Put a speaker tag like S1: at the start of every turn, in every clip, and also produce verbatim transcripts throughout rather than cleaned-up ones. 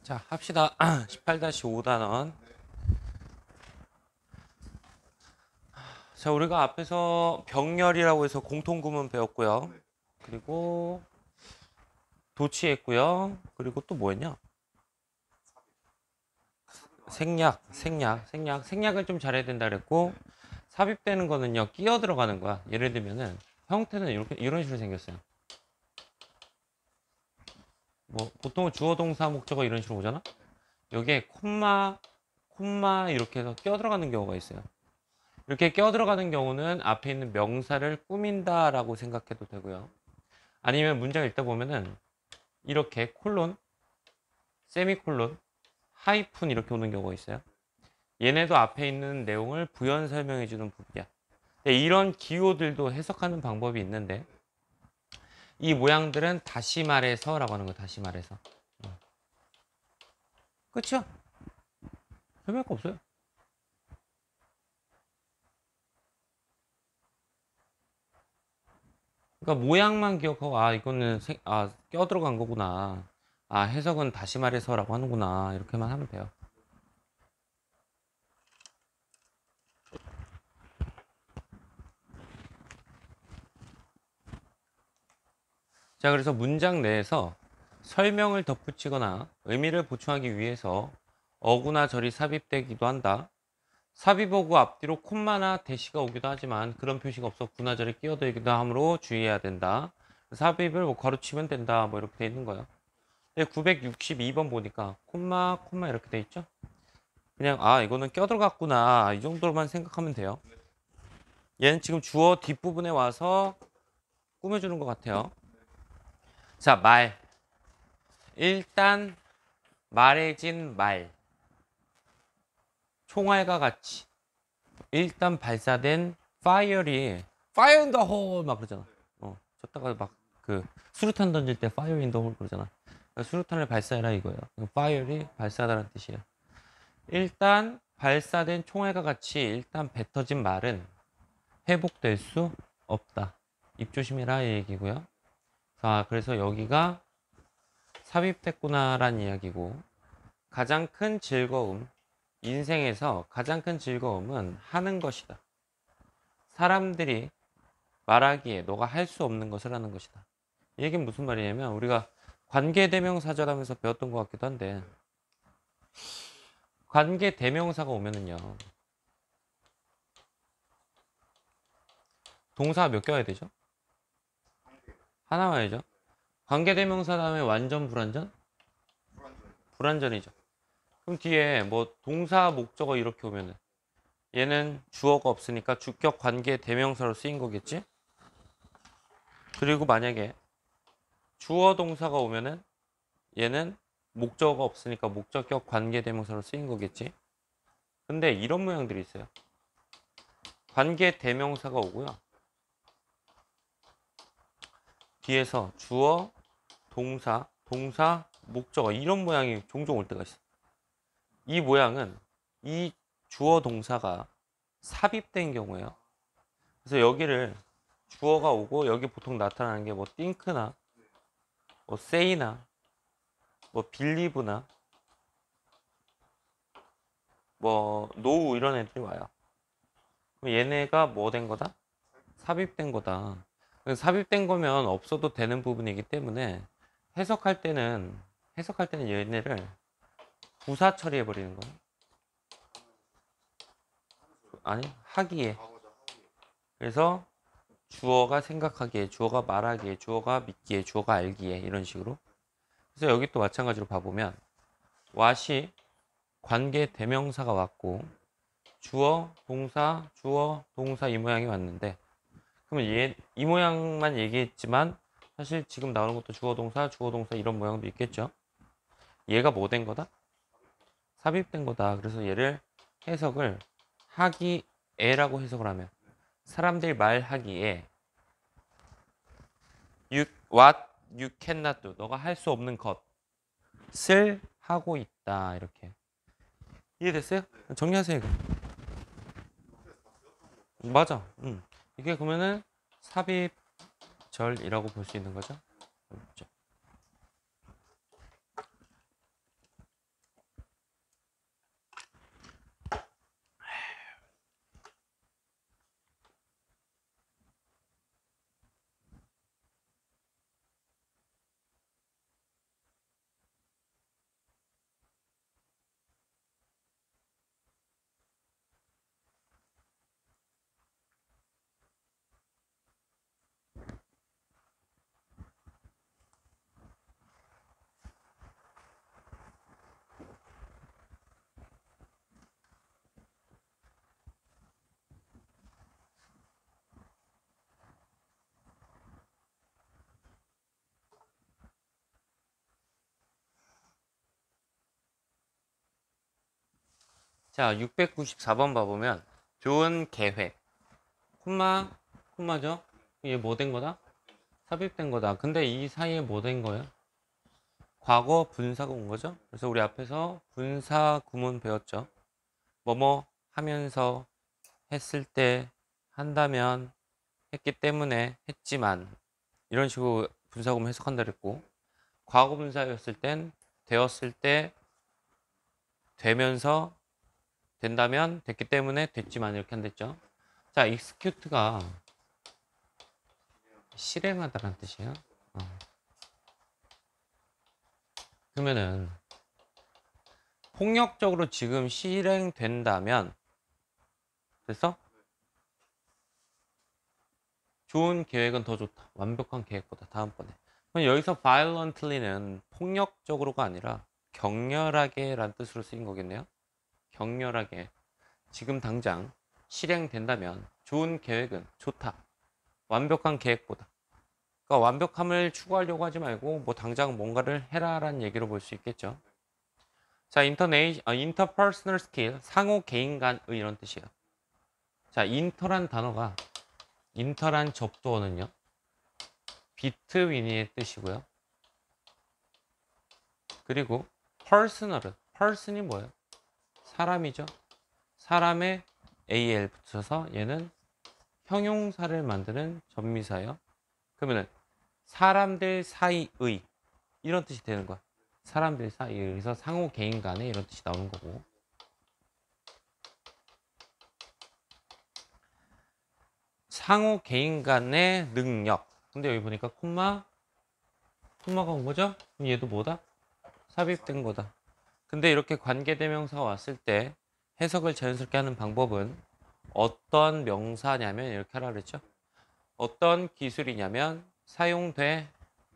S1: 자, 합시다. 십팔 오 단원. 자, 우리가 앞에서 병렬이라고 해서 공통구문 배웠고요. 그리고 도치했고요. 그리고 또 뭐였냐? 생략, 생략, 생략. 생략을 좀 잘해야 된다 그랬고, 삽입되는 거는요, 끼어 들어가는 거야. 예를 들면은 형태는 이렇게 이런 식으로 생겼어요. 뭐 보통은 주어 동사 목적어 이런 식으로 오잖아. 여기에 콤마, 콤마 이렇게 해서 끼어 들어가는 경우가 있어요. 이렇게 끼어 들어가는 경우는 앞에 있는 명사를 꾸민다라고 생각해도 되고요. 아니면 문장을 읽다 보면은 이렇게 콜론, 세미콜론, 하이픈 이렇게 오는 경우가 있어요. 얘네도 앞에 있는 내용을 부연 설명해 주는 부분이야. 이런 기호들도 해석하는 방법이 있는데 이 모양들은 다시 말해서라고 하는 거야. 다시 말해서. 끝이야. 설명할 거 없어요. 그러니까 모양만 기억하고 아 이거는 생, 아 껴 들어간 거구나. 아 해석은 다시 말해서라고 하는구나. 이렇게만 하면 돼요. 자, 그래서 문장 내에서 설명을 덧붙이거나 의미를 보충하기 위해서 어구나 절이 삽입되기도 한다. 삽입어구 앞뒤로 콤마나 대시가 오기도 하지만 그런 표시가 없어 구나절이 끼어들기도 하므로 주의해야 된다. 삽입을 뭐 가로치면 된다. 뭐 이렇게 돼 있는 거예요. 구백육십이 번 보니까 콤마, 콤마 이렇게 돼 있죠? 그냥 아 이거는 껴들어갔구나. 이 정도로만 생각하면 돼요. 얘는 지금 주어 뒷부분에 와서 꾸며주는 것 같아요. 자, 말. 일단 말해진 말. 총알과 같이 일단 발사된 fire이 fire in the hole 막 그러잖아. 어, 쳤다가 막 그 수류탄 던질 때 fire in the hole 그러잖아. 그러니까 수류탄을 발사해라 이거예요. fire이 발사하다는 뜻이에요. 일단 발사된 총알과 같이 일단 뱉어진 말은 회복될 수 없다. 입 조심해라 이 얘기고요. 자, 그래서 여기가 삽입됐구나라는 이야기고 가장 큰 즐거움 인생에서 가장 큰 즐거움은 하는 것이다. 사람들이 말하기에 너가 할 수 없는 것을 하는 것이다. 이 얘기는 무슨 말이냐면 우리가 관계대명사절하면서 배웠던 것 같기도 한데 관계대명사가 오면은요. 동사가 몇 개 와야 되죠? 하나 와야죠. 관계대명사 다음에 완전 불완전? 불완전이죠. 그럼 뒤에 뭐 동사 목적어 이렇게 오면은 얘는 주어가 없으니까 주격 관계 대명사로 쓰인 거겠지? 그리고 만약에 주어 동사가 오면은 얘는 목적어가 없으니까 목적격 관계 대명사로 쓰인 거겠지? 근데 이런 모양들이 있어요. 관계 대명사가 오고요. 뒤에서 주어, 동사, 동사, 목적어 이런 모양이 종종 올 때가 있어. 이 모양은 이 주어 동사가 삽입된 경우예요. 그래서 여기를 주어가 오고 여기 보통 나타나는 게 뭐 think나 뭐 say나 뭐 believe나 뭐 know 이런 애들이 와요. 그럼 얘네가 뭐 된 거다? 삽입된 거다. 삽입된 거면 없어도 되는 부분이기 때문에 해석할 때는 해석할 때는 얘네를 부사 처리해 버리는 거예요. 아니 하기에. 그래서 주어가 생각하기에, 주어가 말하기에, 주어가 믿기에, 주어가 알기에 이런 식으로. 그래서 여기 또 마찬가지로 봐보면 what이 관계 대명사가 왔고 주어, 동사, 주어, 동사 이 모양이 왔는데 그러면 얘, 이 모양만 얘기했지만 사실 지금 나오는 것도 주어, 동사, 주어, 동사 이런 모양도 있겠죠. 얘가 뭐 된 거다? 삽입된 거다. 그래서 얘를 해석을 하기에라고 해석을 하면 사람들이 말하기에 you, what you cannot do. 너가 할 수 없는 것을 하고 있다. 이렇게. 이해됐어요? 정리하세요. 이거. 맞아. 음. 이게 그러면은 삽입절이라고 볼 수 있는 거죠. 자, 육백구십사 번 봐보면 좋은 계획. 콤마, 콤마죠? 이게 뭐 된 거다? 삽입된 거다. 근데 이 사이에 뭐 된 거예요? 과거 분사가 온 거죠? 그래서 우리 앞에서 분사 구문 배웠죠? 뭐뭐 하면서, 했을 때, 한다면, 했기 때문에, 했지만 이런 식으로 분사 구문 해석한다 그랬고, 과거 분사였을 땐 되었을 때, 되면서, 된다면, 됐기 때문에, 됐지만 이렇게 한댔죠? 자, execute가 실행하다라는 뜻이에요. 어. 그러면은 폭력적으로 지금 실행된다면 됐어? 좋은 계획은 더 좋다. 완벽한 계획보다 다음번에. 그럼 여기서 violently는 폭력적으로가 아니라 격렬하게 라는 뜻으로 쓰인 거겠네요. 격렬하게. 지금 당장 실행된다면 좋은 계획은 좋다. 완벽한 계획보다. 그러니까 완벽함을 추구하려고 하지 말고 뭐 당장 뭔가를 해라라는 얘기로 볼 수 있겠죠. 자, 인터네이, 아, interpersonal skill, 상호 개인 간의 이런 뜻이에요. 자, 인터란 단어가 인터란 접두어는요. between의 뜻이고요. 그리고 personal은 person이 뭐예요? 사람이죠. 사람에 al 붙여서 얘는 형용사를 만드는 전미사예요. 그러면은 사람들 사이의 이런 뜻이 되는 거야. 사람들 사이에서 상호 개인 간에 이런 뜻이 나오는 거고. 상호 개인 간의 능력. 근데 여기 보니까 콤마 콤마가 온 거죠? 그럼 얘도 뭐다? 삽입된 거다. 근데 이렇게 관계대명사가 왔을 때 해석을 자연스럽게 하는 방법은 어떤 명사냐면 이렇게 하라 그랬죠? 어떤 기술이냐면 사용되는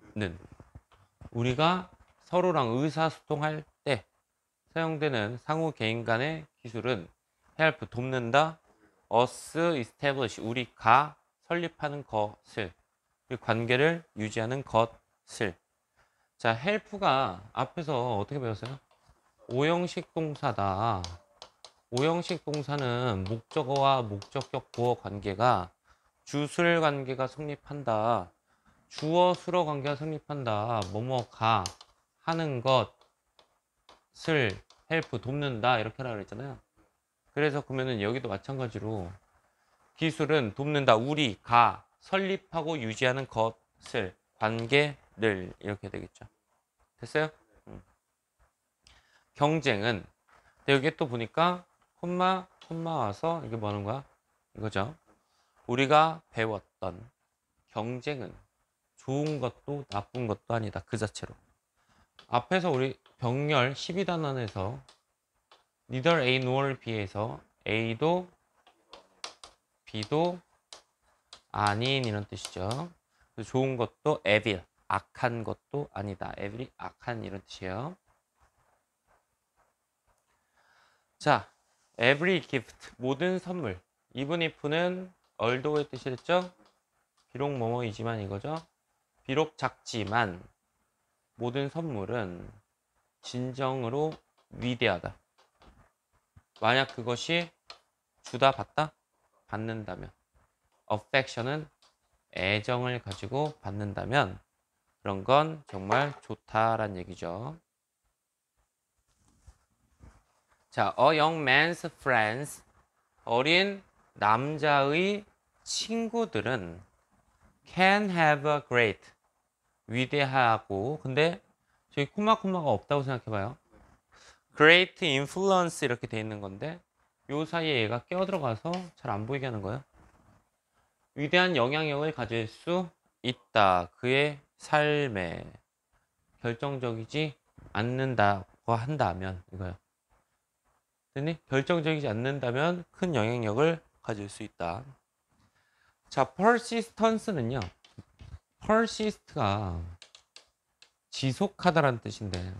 S1: 우리가 서로랑 의사소통할 때 사용되는 상호 개인 간의 기술은 help 돕는다. us establish 우리가 설립하는 것을 관계를 유지하는 것을. 자, help가 앞에서 어떻게 배웠어요? 오형식 동사다. 오형식 동사는 목적어와 목적격 보어 관계가 주술 관계가 성립한다. 주어 수러 관계가 성립한다. 뭐뭐가 하는 것을 help 돕는다. 이렇게 하라 그랬잖아요. 그래서 그러면은 여기도 마찬가지로 기술은 돕는다. 우리가 설립하고 유지하는 것을 관계를 이렇게 되겠죠. 됐어요? 음. 경쟁은 여기 또 보니까 콤마 콤마 와서 이게 뭐 하는 거야? 이거죠. 우리가 배웠던 경쟁은 좋은 것도 나쁜 것도 아니다. 그 자체로. 앞에서 우리 병렬 십이 단원에서 neither A nor B에서 A도 B도 아닌 이런 뜻이죠. 좋은 것도 evil, 악한 것도 아니다. evil이 악한 이런 뜻이에요. 자, every gift, 모든 선물. even if는 although의 뜻이랬죠? 비록 뭐뭐이지만 이거죠? 비록 작지만 모든 선물은 진정으로 위대하다. 만약 그것이 주다 받다? 받는다면. affection은 애정을 가지고 받는다면 그런 건 정말 좋다란 얘기죠. 자, a young man's friends, 어린 남자의 친구들은 can have a great, 위대하고, 근데 저기 콤마콤마가 없다고 생각해봐요. great influence 이렇게 돼 있는 건데 요 사이에 얘가 껴들어가서 잘 안 보이게 하는 거예요. 위대한 영향력을 가질 수 있다. 그의 삶에 결정적이지 않는다고 한다면 이거요. 됐니? 결정적이지 않는다면 큰 영향력을 가질 수 있다. 자, persistence는요. persist가 지속하다라는 뜻인데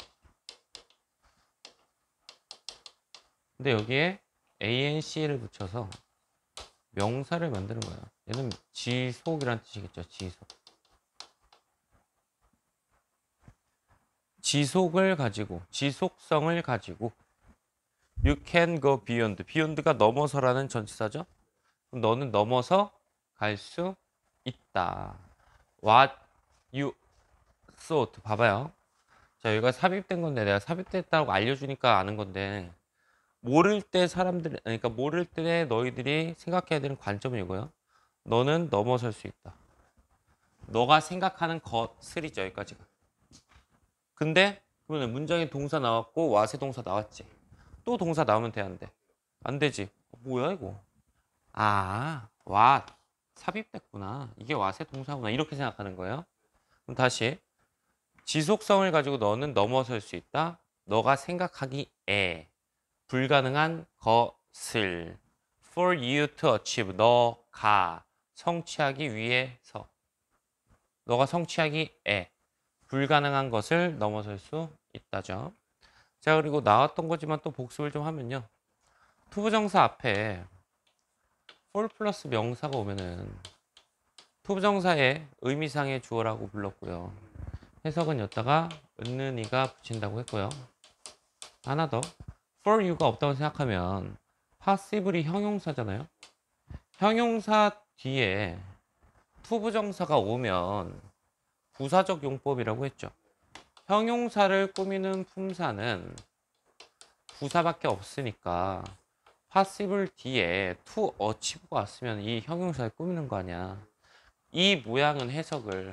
S1: 근데 여기에 anc를 붙여서 명사를 만드는 거예요. 얘는 지속이라는 뜻이겠죠. 지속. 지속을 가지고, 지속성을 가지고 You can go beyond. beyond가 넘어서라는 전치사죠. 그럼 너는 넘어서 갈 수 있다. What you thought. 봐봐요. 자, 여기가 삽입된 건데 내가 삽입됐다고 알려주니까 아는 건데 모를 때 사람들, 그러니까 모를 때 너희들이 생각해야 되는 관점은 이거예요. 너는 넘어설 수 있다. 너가 생각하는 것을이죠, 여기까지가. 근데 그러면 문장에 동사 나왔고 와세 동사 나왔지. 또 동사 나오면 돼, 안 돼? 안 되지. 뭐야 이거? 아, 와 삽입됐구나. 이게 와세 동사구나. 이렇게 생각하는 거예요. 그럼 다시 지속성을 가지고 너는 넘어설 수 있다. 너가 생각하기에 불가능한 것을 for you to achieve. 너가 성취하기 위해서. 너가 성취하기에 불가능한 것을 넘어설 수 있다죠. 자, 그리고 나왔던 거지만 또 복습을 좀 하면요. 투부정사 앞에 for 플러스 명사가 오면은 투부정사의 의미상의 주어라고 불렀고요. 해석은 여기다가 은는이가 붙인다고 했고요. 하나 더. for you가 없다고 생각하면 passible이 형용사잖아요. 형용사 뒤에 투부정사가 오면 부사적 용법이라고 했죠. 형용사를 꾸미는 품사는 부사밖에 없으니까 passible 뒤에 to achieve가 왔으면 이 형용사를 꾸미는 거 아니야. 이 모양은 해석을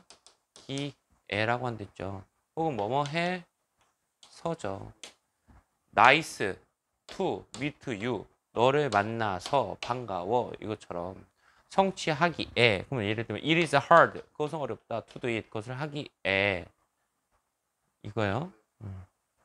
S1: 하기에라고 한댔죠. 혹은 뭐뭐 해 서죠. nice to meet you. 너를 만나서 반가워. 이것처럼 성취하기에. 그러면 예를 들면 it is hard. 그것은 어렵다. to do it. 그것을 하기에. 이거요. 음.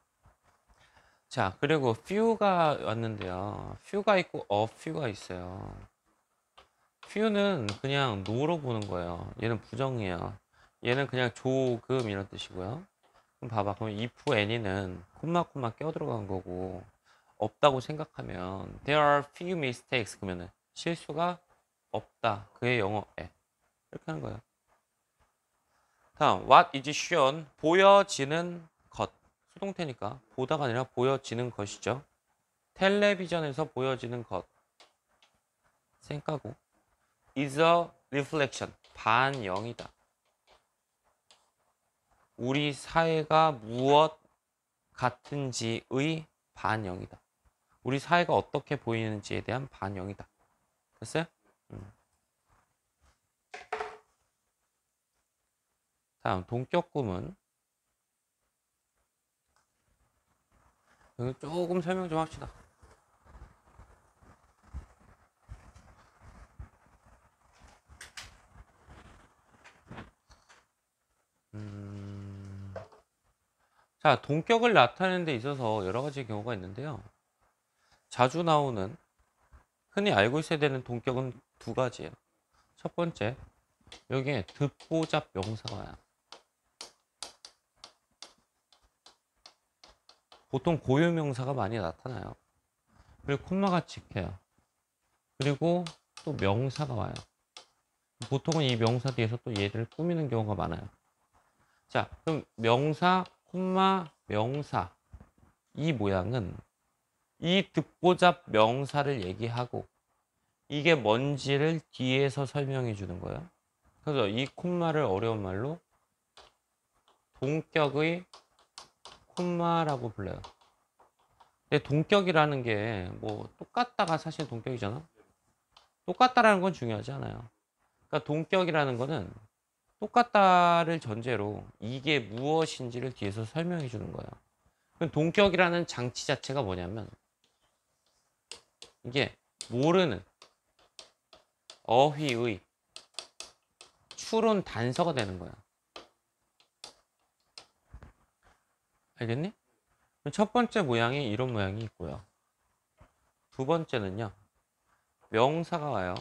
S1: 자, 그리고 few가 왔는데요. few가 있고 a few가 있어요. few는 그냥 no로 보는 거예요. 얘는 부정이에요. 얘는 그냥 조금 이런 뜻이고요. 그럼 봐봐. 그럼 if any는 콤마 콤마 껴 들어간 거고 없다고 생각하면 there are few mistakes 그러면은 실수가 없다. 그의 영어에. 이렇게 하는 거예요. 다음 what is shown 보여지는 것. 수동태니까 보다가 아니라 보여지는 것이죠. 텔레비전에서 보여지는 것. 생각하고 is a reflection 반영이다. 우리 사회가 무엇 같은지의 반영이다. 우리 사회가 어떻게 보이는지에 대한 반영이다. 됐어요? 음. 다음 동격구문. 여기 조금 설명 좀 합시다. 음... 자, 동격을 나타내는 데 있어서 여러 가지 경우가 있는데요. 자주 나오는, 흔히 알고 있어야 되는 동격은 두 가지예요. 첫 번째, 여기에 듣보잡 명사가 와요. 보통 고유명사가 많이 나타나요. 그리고 콤마가 찍혀요. 그리고 또 명사가 와요. 보통은 이 명사 뒤에서 또 얘들을 꾸미는 경우가 많아요. 자, 그럼 명사, 콤마, 명사 이 모양은 이 듣보잡 명사를 얘기하고 이게 뭔지를 뒤에서 설명해 주는 거예요. 그래서 이 콤마를 어려운 말로 동격의 콤마라고 불러요. 근데 동격이라는 게 뭐 똑같다가 사실 동격이잖아. 똑같다라는 건 중요하지 않아요. 그러니까 동격이라는 거는 똑같다를 전제로 이게 무엇인지를 뒤에서 설명해 주는 거예요. 그럼 동격이라는 장치 자체가 뭐냐면 이게 모르는 어휘의 추론 단서가 되는 거야. 알겠니? 첫 번째 모양이 이런 모양이 있고요. 두 번째는요. 명사가 와요.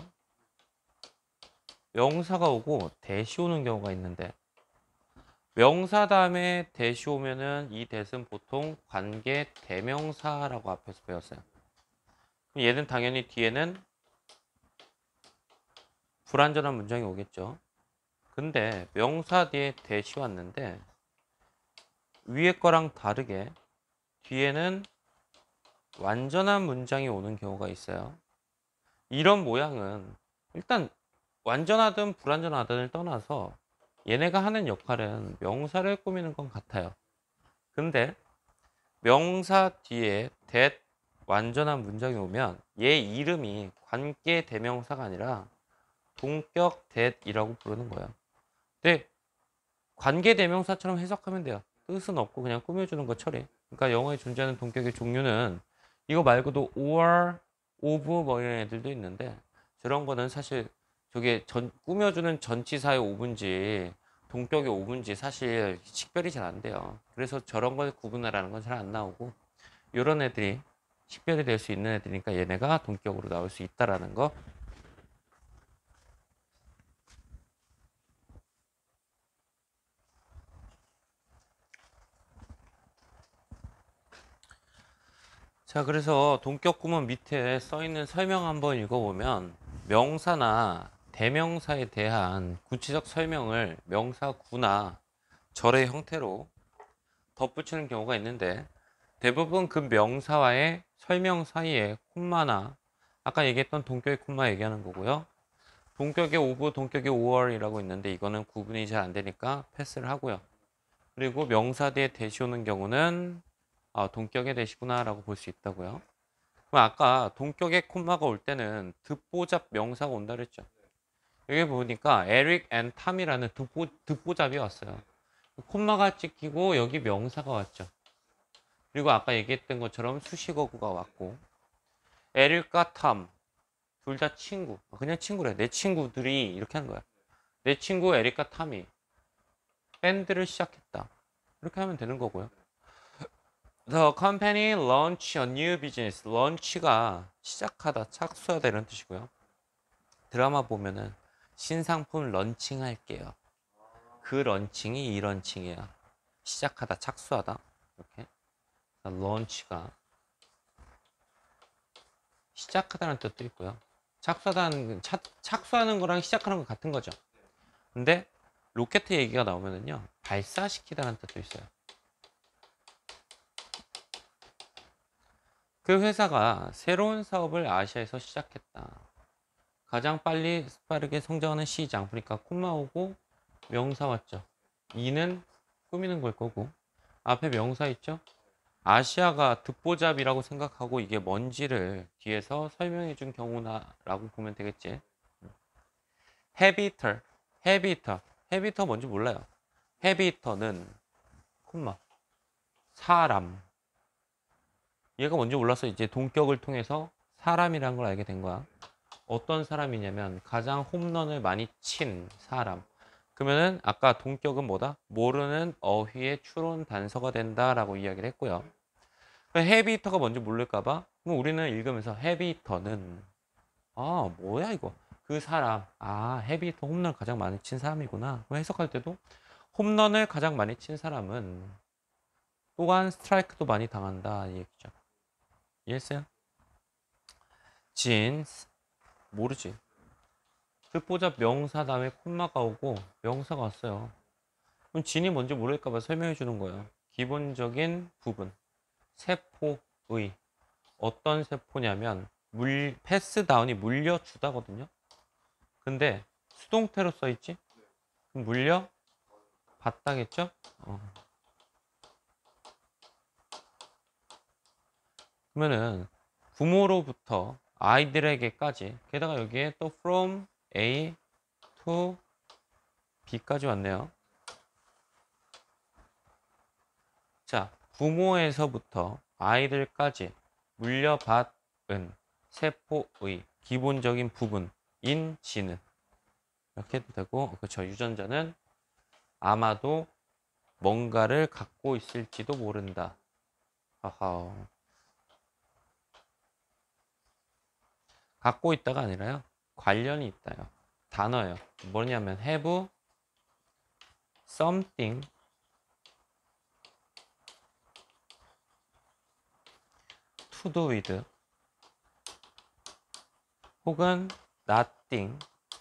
S1: 명사가 오고 대시 오는 경우가 있는데 명사 다음에 대시 오면은 이 대는 보통 관계 대명사라고 앞에서 배웠어요. 얘는 당연히 뒤에는 불완전한 문장이 오겠죠. 근데 명사 뒤에 대시 왔는데 위에 거랑 다르게 뒤에는 완전한 문장이 오는 경우가 있어요. 이런 모양은 일단 완전하든 불완전하든을 떠나서 얘네가 하는 역할은 명사를 꾸미는 건 같아요. 근데 명사 뒤에 that 완전한 문장이 오면 얘 이름이 관계 대명사가 아니라 동격 that이라고 부르는 거예요. 근데 관계 대명사처럼 해석하면 돼요. 뜻은 없고 그냥 꾸며주는 거 처리. 그러니까 영어에 존재하는 동격의 종류는 이거 말고도 or, of 뭐 이런 애들도 있는데 저런 거는 사실 저게 전, 꾸며주는 전치사의 of인지 동격의 of인지 사실 식별이 잘 안 돼요. 그래서 저런 걸 구분하라는 건 잘 안 나오고 이런 애들이 식별이 될 수 있는 애들이니까 얘네가 동격으로 나올 수 있다라는 거. 자, 그래서 동격 구문 밑에 써 있는 설명 한번 읽어보면 명사나 대명사에 대한 구체적 설명을 명사구나 절의 형태로 덧붙이는 경우가 있는데 대부분 그 명사와의 설명 사이에 콤마나 아까 얘기했던 동격의 콤마 얘기하는 거고요. 동격의 오브, 동격의 오월이라고 있는데 이거는 구분이 잘 안 되니까 패스를 하고요. 그리고 명사 뒤에 대시 오는 경우는 아, 동격의 대시구나라고 볼 수 있다고요. 그럼 아까 동격의 콤마가 올 때는 듣보잡 명사가 온다 그랬죠. 여기 보니까 에릭 앤 탐이라는 듣보, 듣보잡이 왔어요. 콤마가 찍히고 여기 명사가 왔죠. 그리고 아까 얘기했던 것처럼 수식어구가 왔고 에릭과 탐 둘 다 친구. 그냥 친구래. 내 친구들이 이렇게 하는 거야. 내 친구 에릭과 탐이 밴드를 시작했다. 이렇게 하면 되는 거고요. The company launch a new business. launch가 시작하다, 착수하다 이런 뜻이고요. 드라마 보면은 신상품 런칭 할게요. 그 런칭이 이 런칭이야. 시작하다, 착수하다. 이렇게. launch가 시작하다는 뜻도 있고요. 착수하다는 착, 착수하는 거랑 시작하는 거 같은 거죠. 근데 로켓 얘기가 나오면은요. 발사시키다는 뜻도 있어요. 그 회사가 새로운 사업을 아시아에서 시작했다. 가장 빨리 빠르게 성장하는 시장. 그러니까 콤마 오고 명사 왔죠. 이는 꾸미는 걸 거고 앞에 명사 있죠. 아시아가 듣보잡이라고 생각하고 이게 뭔지를 뒤에서 설명해 준 경우나라고 보면 되겠지. 헤비터, 헤비터, 헤비터 뭔지 몰라요. 헤비터는 콤마 사람. 얘가 뭔지 몰라서 이제 동격을 통해서 사람이라는 걸 알게 된 거야. 어떤 사람이냐면 가장 홈런을 많이 친 사람. 그러면은 아까 동격은 뭐다? 모르는 어휘의 추론 단서가 된다라고 이야기를 했고요. 헤비히터가 뭔지 모를까봐 그럼 우리는 읽으면서 헤비히터는 아 뭐야 이거 그 사람 아 헤비히터 홈런 가장 많이 친 사람이구나. 그럼 해석할 때도 홈런을 가장 많이 친 사람은 또한 스트라이크도 많이 당한다 이 얘기죠. 이해했어요? 진 모르지. 듣보잡 명사 다음에 콤마가 오고 명사가 왔어요. 그럼 진이 뭔지 모를까봐 설명해 주는 거예요. 기본적인 부분 세포의 어떤 세포냐면 물 패스 다운이 물려주다거든요. 근데 수동태로 써있지? 그럼 물려 받다겠죠? 어. 그러면은 부모로부터 아이들에게까지 게다가 여기에 또 from A to B까지 왔네요. 자, 부모에서부터 아이들까지 물려받은 세포의 기본적인 부분인 지는 이렇게 해도 되고 그렇죠. 유전자는 아마도 뭔가를 갖고 있을지도 모른다. 하하. 갖고 있다가 아니라요. 관련이 있다요. 단어예요. 뭐냐면 have something to do with 혹은 nothing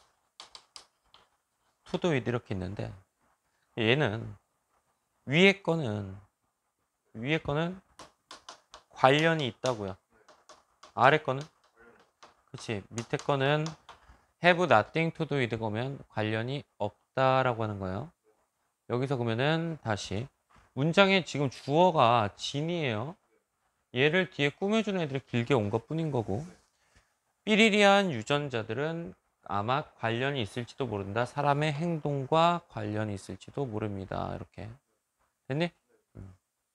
S1: to do with 이렇게 있는데 얘는 위에 거는 위에 거는 관련이 있다고요. 아래 거는? 그치. 밑에 거는 have nothing to do with 거면 관련이 없다라고 하는 거예요. 여기서 그러면은 다시 문장에 지금 주어가 진이에요. 얘를 뒤에 꾸며주는 애들이 길게 온 것 뿐인 거고 삐리리한 유전자들은 아마 관련이 있을지도 모른다. 사람의 행동과 관련이 있을지도 모릅니다. 이렇게 됐니? 음.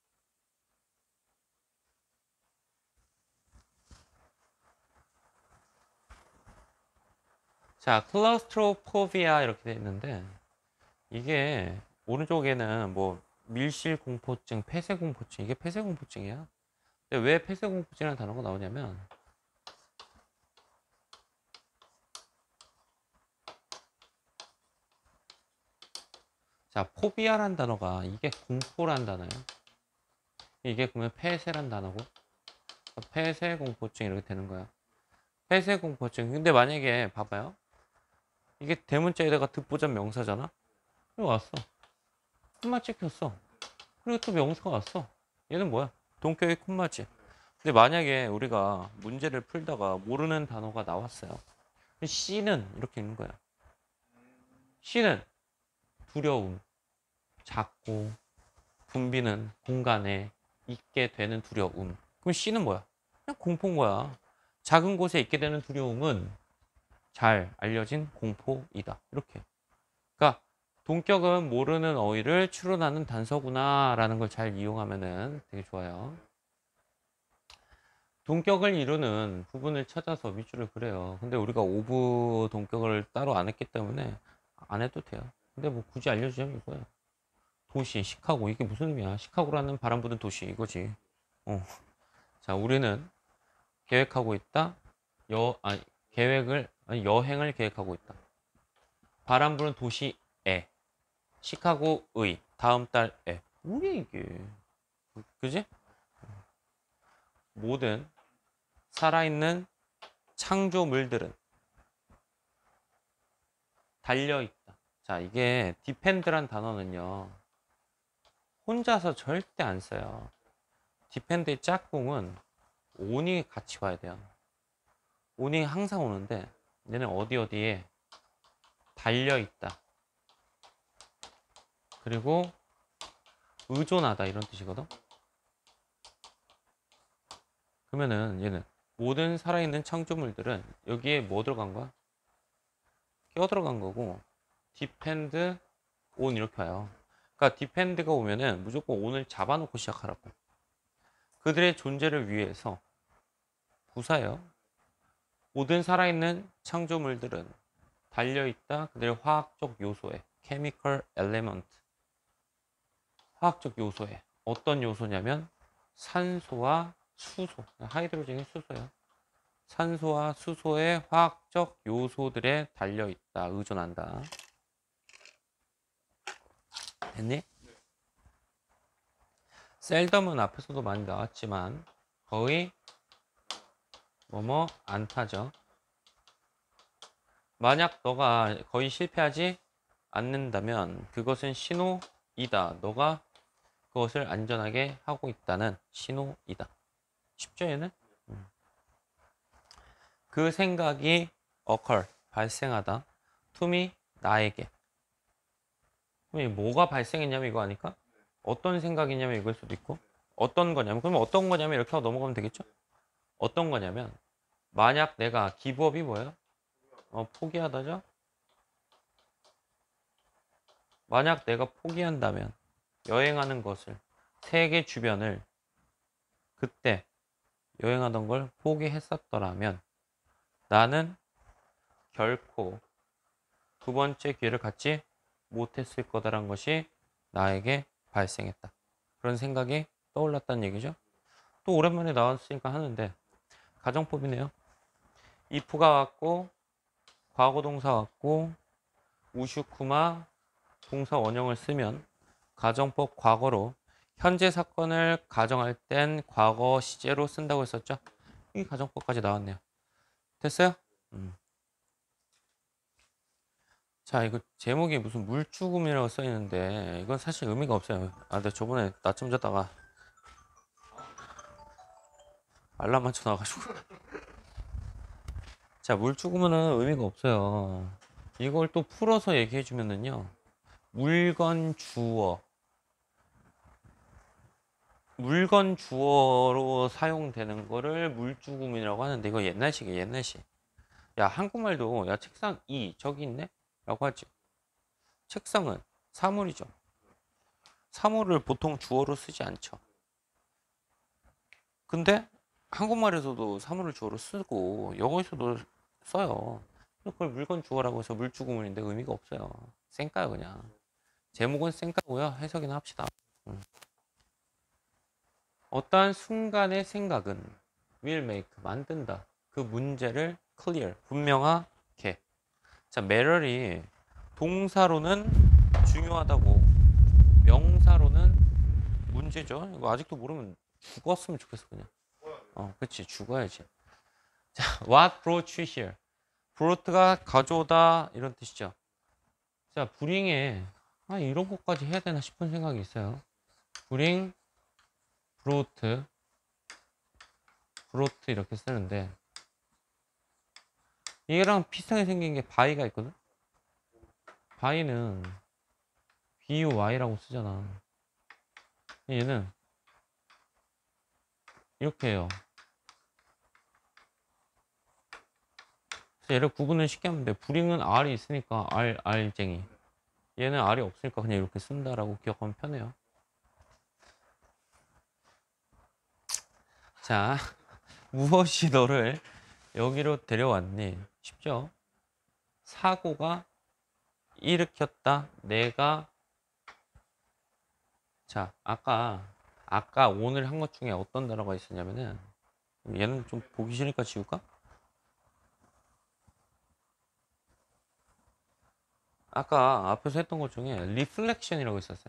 S1: 자, 클러스트로포비아 이렇게 돼 있는데 이게 오른쪽에는 뭐 밀실공포증, 폐쇄공포증 이게 폐쇄공포증이야. 근데 왜 폐쇄공포증이라는 단어가 나오냐면 자, 포비아란 단어가 이게 공포란 단어예요. 이게 그러면 폐쇄란 단어고 폐쇄공포증 이렇게 되는 거야. 폐쇄공포증. 근데 만약에 봐봐요. 이게 대문자에다가 듣보잡 명사잖아. 그리고 왔어. 콤마 찍혔어. 그리고 또 명사가 왔어. 얘는 뭐야? 동격의 콤마지. 근데 만약에 우리가 문제를 풀다가 모르는 단어가 나왔어요. C는 이렇게 있는 거야. C는 두려움, 작고, 붐비는 공간에 있게 되는 두려움. 그럼 C는 뭐야? 그냥 공포인 거야. 작은 곳에 있게 되는 두려움은 잘 알려진 공포이다. 이렇게. 그러니까 동격은 모르는 어휘를 추론하는 단서구나라는 걸 잘 이용하면은 되게 좋아요. 동격을 이루는 부분을 찾아서 밑줄을 그려요. 근데 우리가 오브 동격을 따로 안 했기 때문에 안 해도 돼요. 근데 뭐 굳이 알려주자면 이거예요. 도시, 시카고. 이게 무슨 의미야? 시카고라는 바람 부는 도시 이거지. 어. 자, 우리는 계획하고 있다. 여, 아니, 계획을, 아니, 여행을 계획하고 있다. 바람 부는 도시에. 시카고의 다음 달에. 뭐야 이게? 그지? 모든 살아있는 창조물들은 달려있다. 자, 이게 depend란 단어는요. 혼자서 절대 안 써요. depend의 짝꿍은 on이 같이 와야 돼요. on이 항상 오는데 얘는 어디 어디에 달려있다. 그리고 의존하다 이런 뜻이거든. 그러면은 얘는 모든 살아있는 창조물들은 여기에 뭐 들어간 거야? 끼어 들어간 거고 depend on 이렇게 와요. 그러니까 depend가 오면은 무조건 on을 잡아놓고 시작하라고. 그들의 존재를 위해서 부사예요. 모든 살아있는 창조물들은 달려있다. 그들의 화학적 요소에 chemical element 화학적 요소에 어떤 요소냐면 산소와 수소 하이드로젠이 수소예요. 산소와 수소의 화학적 요소들에 달려있다. 의존한다. 됐니? 셀덤은 앞에서도 많이 나왔지만 거의 뭐뭐 않다죠. 만약 너가 거의 실패하지 않는다면 그것은 신호이다. 너가 그것을 안전하게 하고 있다는 신호이다. 쉽죠 얘는? 음. 그 생각이 occur, 발생하다. to me, 나에게. 그럼 뭐가 발생했냐면 이거 아닐까? 어떤 생각이냐면 이걸 수도 있고 어떤 거냐면 그러면 어떤 거냐면 이렇게 하고 넘어가면 되겠죠? 어떤 거냐면 만약 내가 기브업이 뭐예요? 어, 포기하다죠? 만약 내가 포기한다면 여행하는 것을 세계 주변을 그때 여행하던 걸 포기했었더라면 나는 결코 두 번째 기회를 갖지 못했을 거다라는 것이 나에게 발생했다. 그런 생각이 떠올랐다는 얘기죠. 또 오랜만에 나왔으니까 하는데 가정법이네요. if가 왔고 과거동사 왔고 우슈쿠마 동사 원형을 쓰면 가정법 과거로 현재 사건을 가정할 땐 과거 시제로 쓴다고 했었죠. 이 가정법까지 나왔네요. 됐어요? 음. 자, 이거 제목이 무슨 물죽음이라고 써 있는데 이건 사실 의미가 없어요. 아, 근데 저번에 낮잠 자다가 알람 맞춰 놔가지고. 자, 물 죽으면은 의미가 없어요. 이걸 또 풀어서 얘기해 주면은요. 물건 주어. 물건 주어로 사용되는 거를 물주음이라고 하는데 이거 옛날식이에요, 옛날식. 야, 한국말도 야, 책상 이 저기 있네? 라고 하지. 책상은 사물이죠. 사물을 보통 주어로 쓰지 않죠. 근데 한국말에서도 사물을 주어로 쓰고 영어에서도 써요. 그걸 물건 주어라고 해서 물주구문인데 의미가 없어요. 쌩까요 그냥. 제목은 쌩까고요. 해석이나 합시다. 음. 어떠한 순간의 생각은 will make 만든다. 그 문제를 clear 분명하게. 자, matter이 동사로는 중요하다고, 명사로는 문제죠. 이거 아직도 모르면 죽었으면 좋겠어 그냥. 어, 그치, 죽어야지. 자, what brought you here? brought가 가져오다 이런 뜻이죠. 자, bring에 아, 이런 것까지 해야 되나 싶은 생각이 있어요. bring, brought, brought 이렇게 쓰는데 얘랑 비슷하게 생긴 게 by가 있거든. by는 by라고 쓰잖아. 얘는 이렇게 해요. 얘를 구분을 쉽게 하면 돼. bring은 r이 있으니까 r, r쟁이. 얘는 r이 없으니까 그냥 이렇게 쓴다라고 기억하면 편해요. 자, 무엇이 너를 여기로 데려왔니? 쉽죠? 사고가 일으켰다. 내가 자, 아까 아까 오늘 한 것 중에 어떤 단어가 있었냐면은 얘는 좀 보기 싫으니까 지울까? 아까 앞에서 했던 것 중에 reflection이라고 있었어요.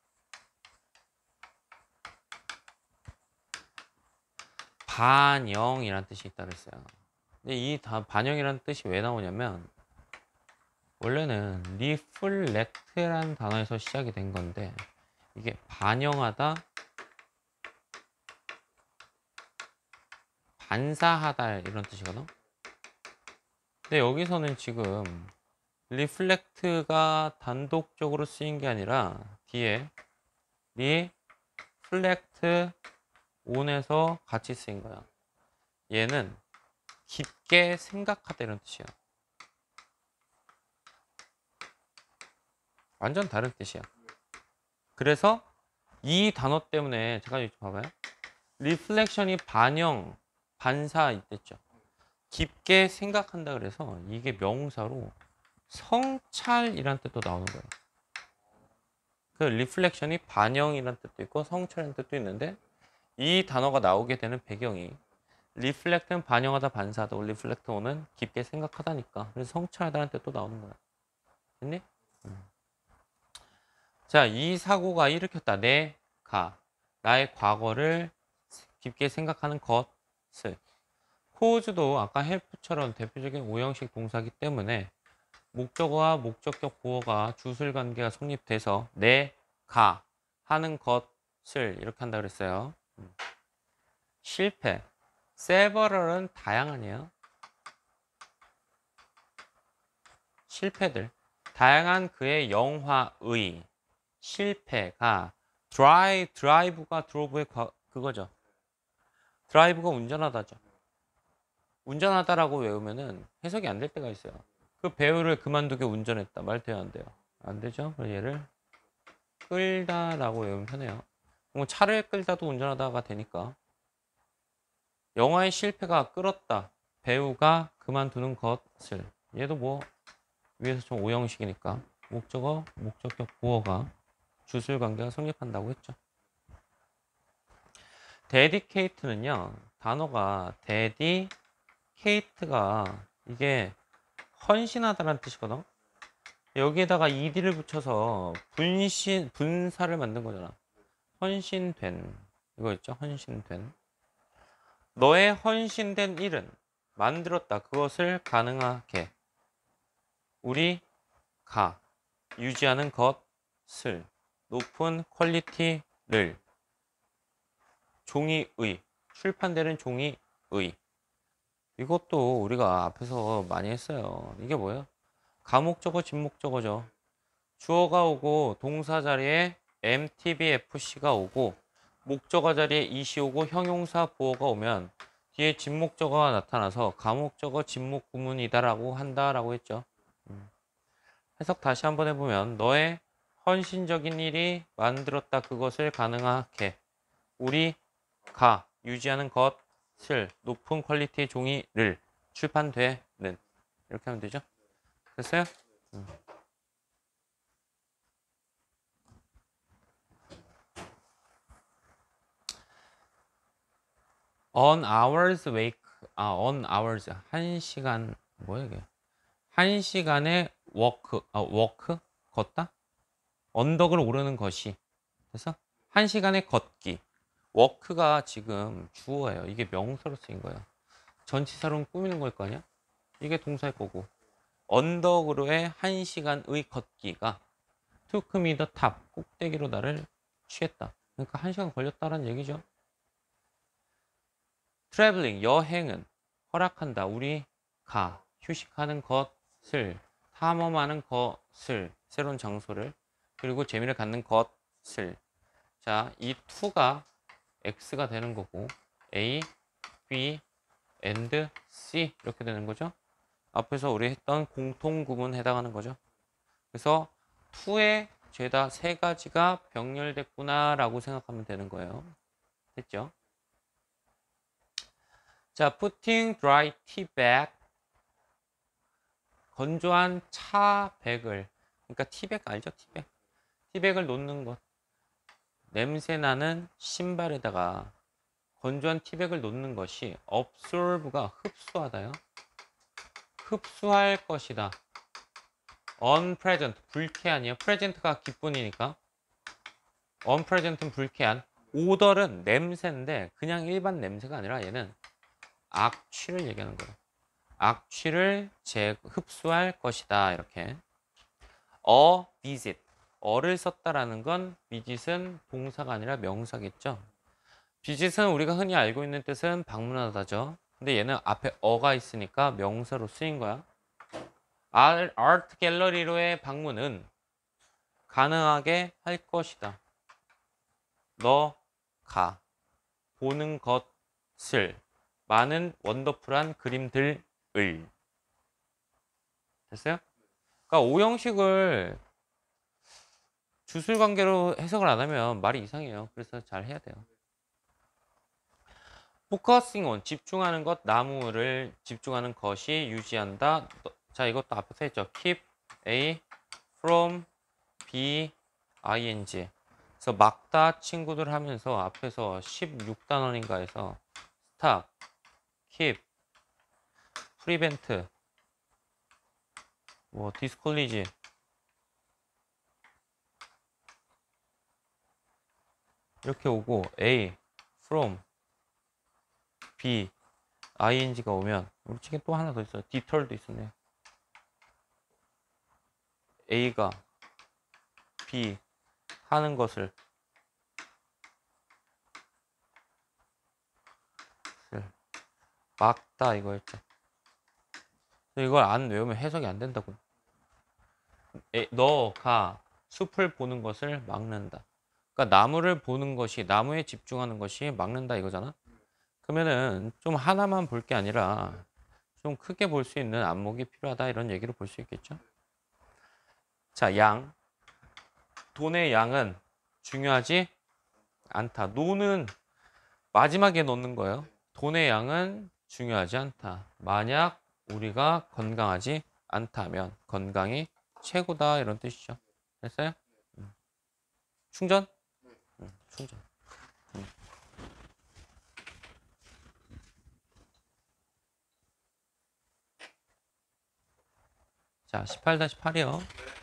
S1: 반영이라는 뜻이 있다 그랬어요. 근데 이 다 반영이라는 뜻이 왜 나오냐면 원래는 reflect라는 단어에서 시작이 된 건데 이게 반영하다, 반사하다 이런 뜻이거든. 근데 여기서는 지금 reflect가 단독적으로 쓰인 게 아니라 뒤에 reflect on에서 같이 쓰인 거야. 얘는 깊게 생각하다 이런 뜻이야. 완전 다른 뜻이야. 그래서 이 단어 때문에 제가 좀 봐봐요. reflection이 반영, 반사 있댔죠. 깊게 생각한다 그래서 이게 명사로 성찰이란 뜻도 나오는 거예요. 그 reflection이 반영이란 뜻도 있고 성찰이란 뜻도 있는데 이 단어가 나오게 되는 배경이 reflect는 반영하다, 반사하다, reflect on은 깊게 생각하다니까. 그래서 성찰하다는 뜻도 나오는 거야. 됐니? 음. 자, 이 사고가 일으켰다. 내가 나의 과거를 깊게 생각하는 것을. cause도 아까 help처럼 대표적인 오형식 동사기 때문에 목적어와 목적격 보어가 주술 관계가 성립돼서 내가 하는 것을 이렇게 한다 그랬어요. 실패. several은 다양하네요. 실패들. 다양한 그의 영화의 실패가 dry, drive가 drove의 그거죠. drive가 운전하다죠. 운전하다라고 외우면은 해석이 안 될 때가 있어요. 그 배우를 그만두게 운전했다. 말 돼요, 안 돼요? 안 되죠? 그래서 얘를 끌다라고 외우면 편해요. 뭐 차를 끌다도 운전하다가 되니까. 영화의 실패가 끌었다. 배우가 그만두는 것을. 얘도 뭐 위에서 좀 오형식이니까 목적어, 목적격, 보어가 주술 관계가 성립한다고 했죠. dedicate는요. 단어가 dedicate가 이게 헌신하다라는 뜻이거든. 여기에다가 ed를 붙여서 분신, 분사를 만든 거잖아. 헌신된. 이거 있죠? 헌신된. 너의 헌신된 일은 만들었다. 그것을 가능하게. 우리가 유지하는 것을 높은 퀄리티를 종이의 출판되는 종이 의. 이것도 우리가 앞에서 많이 했어요. 이게 뭐예요? 가목적어, 진목적어죠. 주어가 오고 동사 자리에 엠티비에프씨가 오고 목적어 자리에 이시 오고 형용사 보어가 오면 뒤에 진목적어가 나타나서 가목적어, 진목 구문이다라고 한다라고 했죠. 음. 해석 다시 한번 해보면 너의 헌신적인 일이 만들었다 그것을 가능하게 우리가 유지하는 것을 높은 퀄리티의 종이를 출판되는 이렇게 하면 되죠. 됐어요? 음. on hours wake 아 on hours 한 시간 뭐야 이게 한 시간의 워크 아 워크 걷다 언덕을 오르는 것이 그래서 한 시간의 걷기 워크가 지금 주어예요. 이게 명사로 쓰인 거예요. 전치사로는 꾸미는 걸 거 아니야? 이게 동사일 거고 언덕으로의 한 시간의 걷기가 took me the top 꼭대기로 나를 취했다. 그러니까 한 시간 걸렸다라는 얘기죠. 트래블링 여행은 허락한다. 우리가 휴식하는 것을 탐험하는 것을 새로운 장소를 그리고 재미를 갖는 것을 자, 이 to가 X가 되는 거고 A, B, and C 이렇게 되는 거죠. 앞에서 우리 했던 공통구문 해당하는 거죠. 그래서 to에 죄다 세 가지가 병렬됐구나 라고 생각하면 되는 거예요. 됐죠? 자, putting dry tea bag 건조한 차백을 그러니까 티백 알죠? 티백 티백을 놓는 것 냄새나는 신발에다가 건조한 티백을 놓는 것이 absorbe가 흡수하다요. 흡수할 것이다. unpleasant 불쾌한이요. present가 기쁨이니까 unpleasant은 불쾌한. 오덜은 냄새인데 그냥 일반 냄새가 아니라 얘는 악취를 얘기하는 거예요. 악취를 재 흡수할 것이다. 이렇게. a visit. 어를 썼다라는 건 visit은 동사가 아니라 명사겠죠. visit은 우리가 흔히 알고 있는 뜻은 방문하다죠. 근데 얘는 앞에 어가 있으니까 명사로 쓰인 거야. 아트 갤러리로의 방문은 가능하게 할 것이다. 너가 보는 것을 많은 원더풀한 그림들을 됐어요? 그러니까 오형식을 주술 관계로 해석을 안 하면 말이 이상해요. 그래서 잘 해야 돼요. 포커싱 온 집중하는 것 나무를 집중하는 것이 유지한다. 자 이것도 앞에서 했죠. keep A from B ing 그래서 막다 친구들 하면서 앞에서 십육 단원인가 해서 stop, keep, prevent, 뭐 discourage 이렇게 오고 A, from, B, ing가 오면 우리 책에 또 하나 더 있어요. deter도 있었네요. A가 B 하는 것을 막다 이거였죠. 이걸 안 외우면 해석이 안 된다고. 에, 너가 숲을 보는 것을 막는다. 그러니까 나무를 보는 것이 나무에 집중하는 것이 막는다 이거잖아. 그러면은 좀 하나만 볼 게 아니라 좀 크게 볼 수 있는 안목이 필요하다 이런 얘기를 볼 수 있겠죠. 자, 양. 돈의 양은 중요하지 않다. 노는 마지막에 넣는 거예요. 돈의 양은 중요하지 않다. 만약 우리가 건강하지 않다면 건강이 최고다 이런 뜻이죠. 됐어요? 음. 충전? 음, 충전. 음. 자, 십팔 다시 팔이요.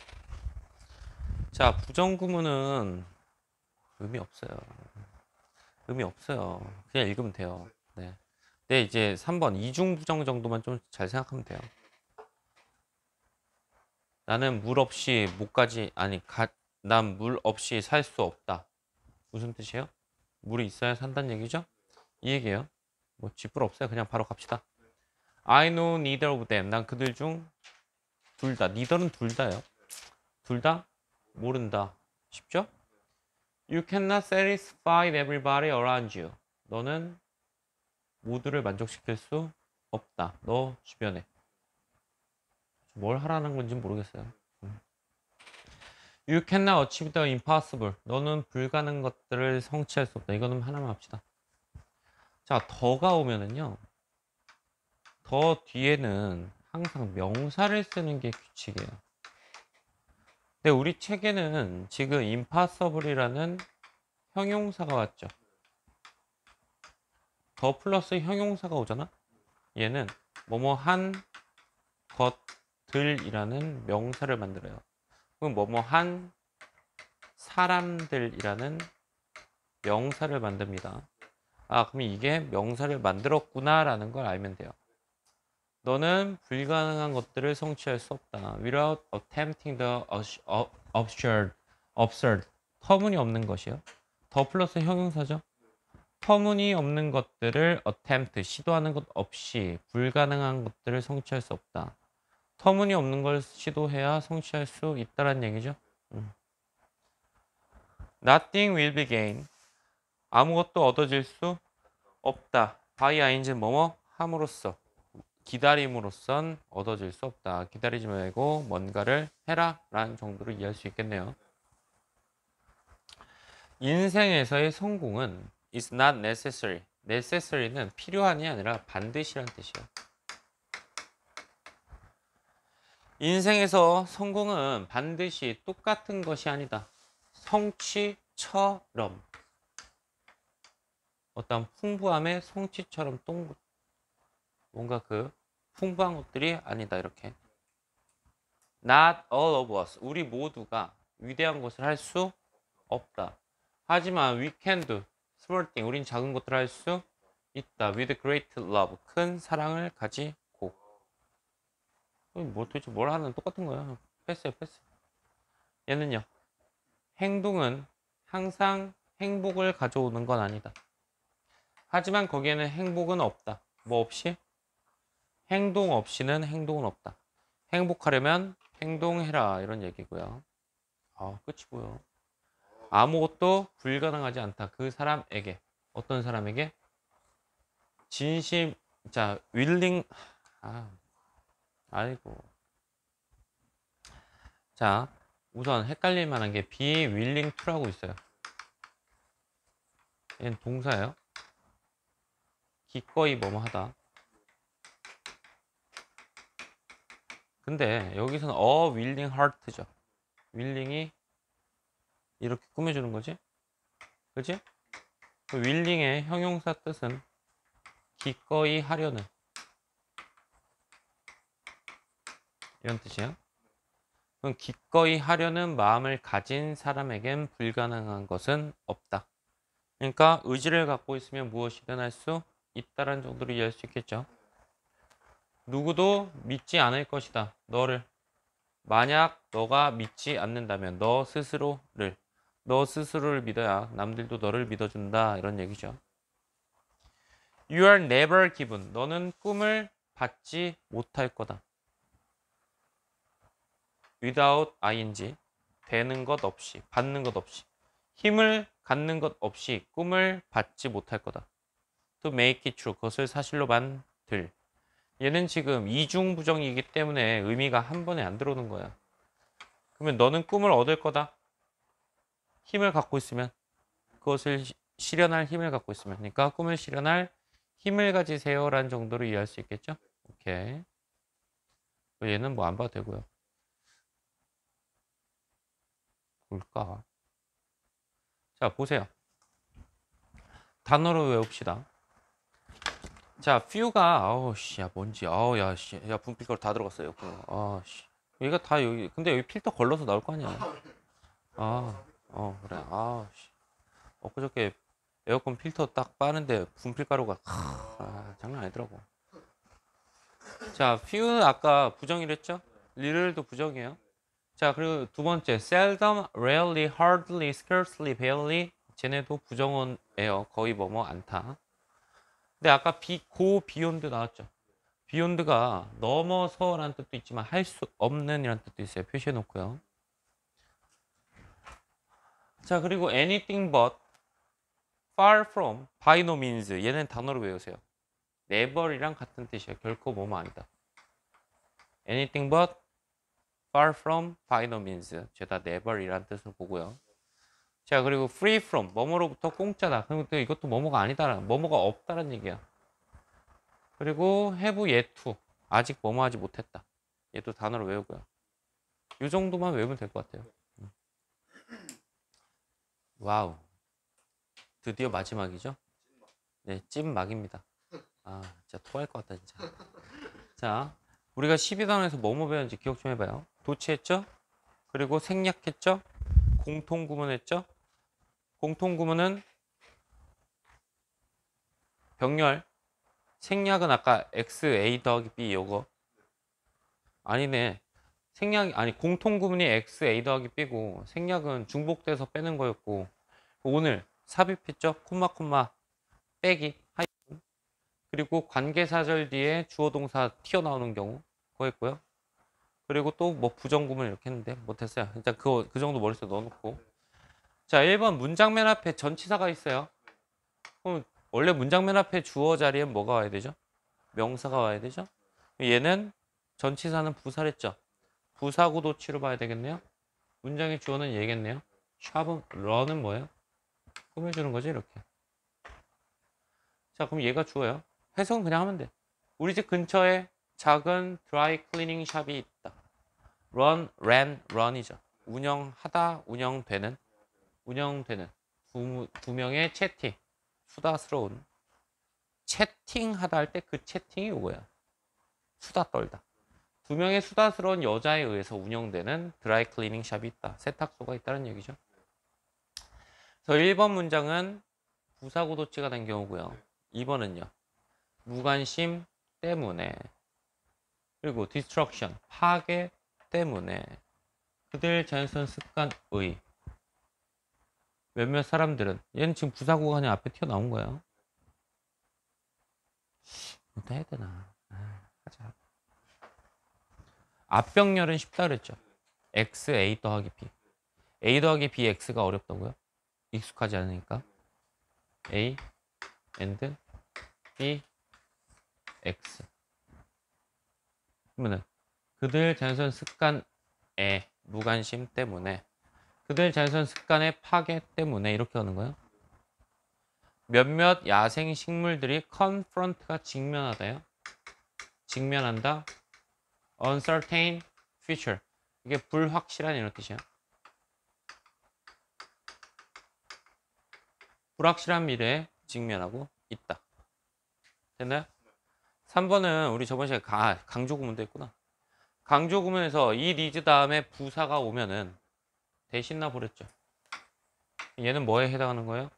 S1: 자, 부정구문은 의미 없어요. 의미 없어요. 그냥 읽으면 돼요. 네. 네, 이제 삼 번 이중부정 정도만 좀 잘 생각하면 돼요. 나는 물 없이 못 가지 아니 난 물 없이 살 수 없다. 무슨 뜻이에요? 물이 있어야 산다는 얘기죠? 이 얘기예요. 뭐 쥐뿔 없어요. 그냥 바로 갑시다. I know neither of them. 난 그들 중 둘 다. neither는 둘 다요. 둘 다 모른다. 쉽죠? You cannot satisfy everybody around you. 너는 모두를 만족시킬 수 없다. 너 주변에. 뭘 하라는 건지 모르겠어요. You cannot achieve the impossible. 너는 불가능한 것들을 성취할 수 없다. 이거는 하나만 합시다. 자, 더가 오면은요. 더 뒤에는 항상 명사를 쓰는 게 규칙이에요. 근데 우리 책에는 지금 impossible이라는 형용사가 왔죠. 더 플러스 형용사가 오잖아. 얘는 뭐뭐 한 것들이라는 명사를 만들어요. 그럼 뭐뭐 한 사람들이라는 명사를 만듭니다. 아, 그럼 이게 명사를 만들었구나 라는 걸 알면 돼요. 너는 불가능한 것들을 성취할 수 없다. Without attempting the absurd, absurd. 터무니없는 것이요. 더 플러스 형용사죠. 터무니없는 것들을 attempt, 시도하는 것 없이 불가능한 것들을 성취할 수 없다. 터무니없는 걸 시도해야 성취할 수 있다는 얘기죠. 음. Nothing will be gained. 아무것도 얻어질 수 없다. by ing는 뭐뭐 함으로써. 기다림으로선 얻어질 수 없다. 기다리지 말고 뭔가를 해라 라는 정도로 이해할 수 있겠네요. 인생에서의 성공은 is not necessary. necessary는 필요한이 아니라 반드시란 뜻이에요. 인생에서 성공은 반드시 똑같은 것이 아니다. 성취처럼. 어떤 풍부함의 성취처럼 동 뭔가 그 풍부한 것들이 아니다. 이렇게. Not all of us. 우리 모두가 위대한 것을 할 수 없다. 하지만 we can do small thing. 우린 작은 것들을 할 수 있다. With great love. 큰 사랑을 가지고. 뭐 도대체 뭘 하는 똑같은 거야. 패스해 패스. 얘는요. 행동은 항상 행복을 가져오는 건 아니다. 하지만 거기에는 행복은 없다. 뭐 없이? 행동 없이는 행동은 없다. 행복하려면 행동해라 이런 얘기고요. 아, 끝이고요. 아무것도 불가능하지 않다. 그 사람에게. 어떤 사람에게? 진심, 자, willing, 아, 아이고. 자, 우선 헷갈릴 만한 게 be willing to라고 있어요. 얘는 동사예요. 기꺼이 뭐뭐 하다. 근데 여기서는 a willing heart죠. willing이 이렇게 꾸며주는 거지? 그치? 그 willing의 형용사 뜻은 기꺼이 하려는 이런 뜻이에요. 그럼 기꺼이 하려는 마음을 가진 사람에겐 불가능한 것은 없다. 그러니까 의지를 갖고 있으면 무엇이든 할 수 있다는 정도로 이해할 수 있겠죠. 누구도 믿지 않을 것이다. 너를. 만약 너가 믿지 않는다면 너 스스로를. 너 스스로를 믿어야 남들도 너를 믿어준다. 이런 얘기죠. You are never given. 너는 꿈을 받지 못할 거다. without ing. 되는 것 없이. 받는 것 없이. 힘을 갖는 것 없이 꿈을 받지 못할 거다. To make it true. 그것을 사실로 만들. 얘는 지금 이중부정이기 때문에 의미가 한 번에 안 들어오는 거야. 그러면 너는 꿈을 얻을 거다. 힘을 갖고 있으면. 그것을 실현할 힘을 갖고 있으면. 그러니까 꿈을 실현할 힘을 가지세요 라는 정도로 이해할 수 있겠죠? 오케이. 얘는 뭐 안 봐도 되고요. 뭘까? 자, 보세요. 단어로 외웁시다. 자, few가, 아우, 씨, 야, 뭔지, 아우, 야, 씨, 야, 분필가루 다 들어갔어요. 아, 씨. 얘가 다 여기, 근데 여기 필터 걸러서 나올 거 아니야. 아, 어, 그래. 아, 씨. 엊그저께 에어컨 필터 딱 빠는데 분필가루가, 아, 장난 아니더라고. 자, few는 아까 부정이랬죠? little도 부정이에요. 자, 그리고 두 번째, seldom, rarely, hardly, scarcely, barely. 쟤네도 부정어예요. 거의 뭐뭐 않다. 근데 아까 비, 고 비욘드 나왔죠. 비욘드가 넘어서라는 뜻도 있지만 할 수 없는 이라는 뜻도 있어요. 표시해 놓고요. 자, 그리고 anything but, far from, by no means. 얘는 단어로 외우세요. never이랑 같은 뜻이에요. 결코 뭐뭐 아니다. anything but, far from, by no means. 죄다 never이란 뜻을 보고요. 자, 그리고 free from, 뭐뭐로부터 공짜다. 그리고 또 이것도 뭐뭐가 아니다. 뭐뭐가 없다는 얘기야. 그리고 have yet to, 아직 뭐뭐 하지 못했다. 얘도 단어로 외우고요. 이 정도만 외우면 될 것 같아요. 와우. 드디어 마지막이죠? 네, 찐막입니다. 아, 진짜 토할 것 같다, 진짜. 자, 우리가 십이 단원에서 뭐뭐 배웠는지 기억 좀 해봐요. 도치했죠? 그리고 생략했죠? 공통구문했죠? 공통구문은 병렬. 생략은 아까 x, a 더하기 b 요거. 아니네. 생략, 아니, 공통구문이 x, a 더하기 b고, 생략은 중복돼서 빼는 거였고, 오늘 삽입했죠? 콤마, 콤마, 빼기, 하이픈. 그리고 관계사절 뒤에 주어동사 튀어나오는 경우, 그거 했고요. 그리고 또 뭐 부정구문 이렇게 했는데, 못했어요. 일단 그거, 그 정도 머릿속에 넣어놓고. 자, 일 번 문장 맨 앞에 전치사가 있어요. 그럼 원래 문장 맨 앞에 주어 자리에 뭐가 와야 되죠? 명사가 와야 되죠? 얘는 전치사는 부사랬죠? 부사구도치로 봐야 되겠네요. 문장의 주어는 얘겠네요. 샵은 런은 뭐예요? 꾸며주는 거지 이렇게. 자, 그럼 얘가 주어요. 해석은 그냥 하면 돼. 우리 집 근처에 작은 드라이 클리닝 샵이 있다. run, ran, run이죠. 운영하다, 운영되는, 운영되는 두, 두 명의 채팅, 수다스러운 채팅하다 할 때 그 채팅이 이거야. 수다 떨다. 두 명의 수다스러운 여자에 의해서 운영되는 드라이 클리닝 샵이 있다. 세탁소가 있다는 얘기죠. 그래서 일 번 문장은 부사구도치가 된 경우고요. 이 번은요. 무관심 때문에, 그리고 destruction, 파괴 때문에, 그들 자연스러운 습관의, 몇몇 사람들은, 얘는 지금 부사구가 그냥 앞에 튀어나온 거예요. 뭐 해야 되나. 아, 하자. 앞병렬은 쉽다 그랬죠. x, a 더하기 b. a 더하기 b, x가 어렵다고요? 익숙하지 않으니까. a, and, b, x. 그러면은 그들 자연스러운 습관의 무관심 때문에, 그들 자연스러운 습관의 파괴 때문에 이렇게 하는 거예요. 몇몇 야생 식물들이 confront가 직면하다요. 직면한다. uncertain future. 이게 불확실한 이런 뜻이야. 불확실한 미래에 직면하고 있다. 됐나요? 삼 번은 우리 저번 시간에 가, 강조구문도 했구나. 강조구문에서 이 리즈 다음에 부사가 오면은 대신나 버렸죠. 얘는 뭐에 해당하는 거예요?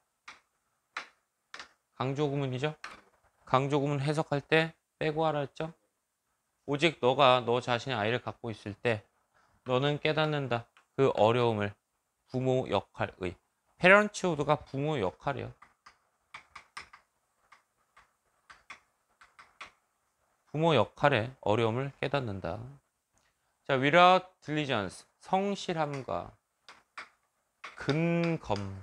S1: 강조구문이죠. 강조구문 해석할 때 빼고 하라 했죠. 오직 너가 너 자신의 아이를 갖고 있을 때 너는 깨닫는다. 그 어려움을. 부모 역할의. 페런츠후드가 부모 역할이에요. 부모 역할의 어려움을 깨닫는다. 자, without diligence, 성실함과 근검함,